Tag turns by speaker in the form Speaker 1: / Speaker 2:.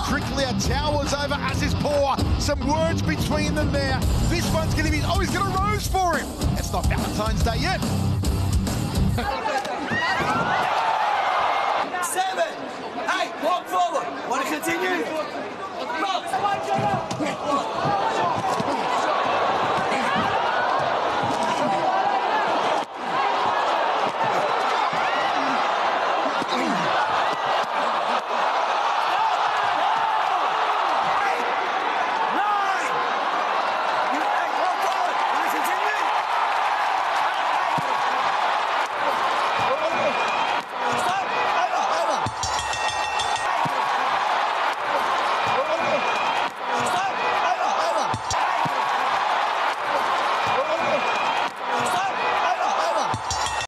Speaker 1: Kryklia towers over Aziz's paw. Some words between them there. This one's going to be... Oh, he's got a rose for him. It's not Valentine's Day yet.
Speaker 2: 7.